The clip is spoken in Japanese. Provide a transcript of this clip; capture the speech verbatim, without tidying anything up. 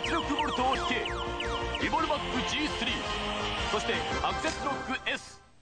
圧力ボルトを引けリボルバック ジースリー、 そしてアクセスロック エス。